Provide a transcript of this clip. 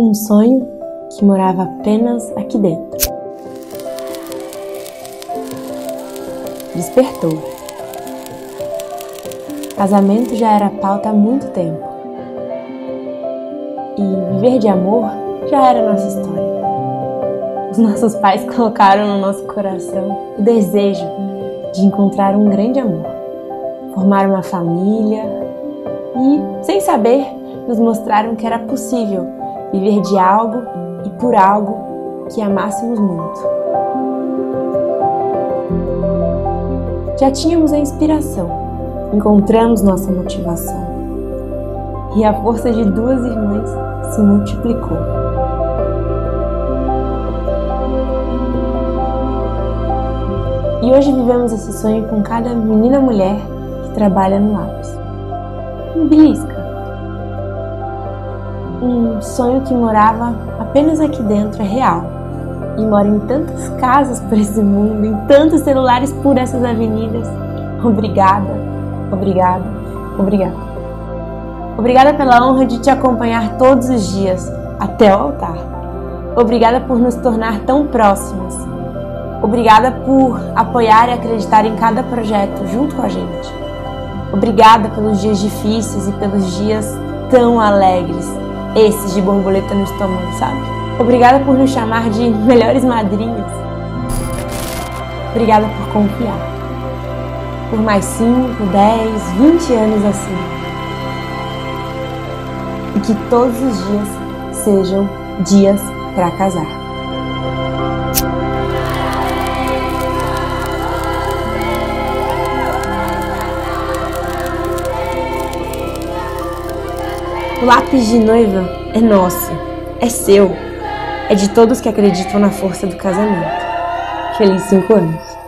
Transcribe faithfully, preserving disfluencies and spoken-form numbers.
Um sonho que morava apenas aqui dentro. Despertou. Casamento já era pauta há muito tempo. E viver de amor já era nossa história. Os nossos pais colocaram no nosso coração o desejo de encontrar um grande amor, formar uma família e, sem saber, nos mostraram que era possível viver de algo e por algo que amássemos muito. Já tínhamos a inspiração, encontramos nossa motivação e a força de duas irmãs se multiplicou. E hoje vivemos esse sonho com cada menina mulher que trabalha no lápis. Um belisca. Um sonho que morava apenas aqui dentro é real. E mora em tantas casas por esse mundo, em tantos celulares por essas avenidas. Obrigada, obrigada, obrigada. Obrigada pela honra de te acompanhar todos os dias, até o altar. Obrigada por nos tornar tão próximas. Obrigada por apoiar e acreditar em cada projeto junto com a gente. Obrigada pelos dias difíceis e pelos dias tão alegres, esses de borboleta no estômago, sabe? Obrigada por nos chamar de melhores madrinhas. Obrigada por confiar. Por mais cinco, dez, vinte anos assim. E que todos os dias sejam dias para casar. O lápis de noiva é nosso, é seu, é de todos que acreditam na força do casamento. Feliz cinco anos!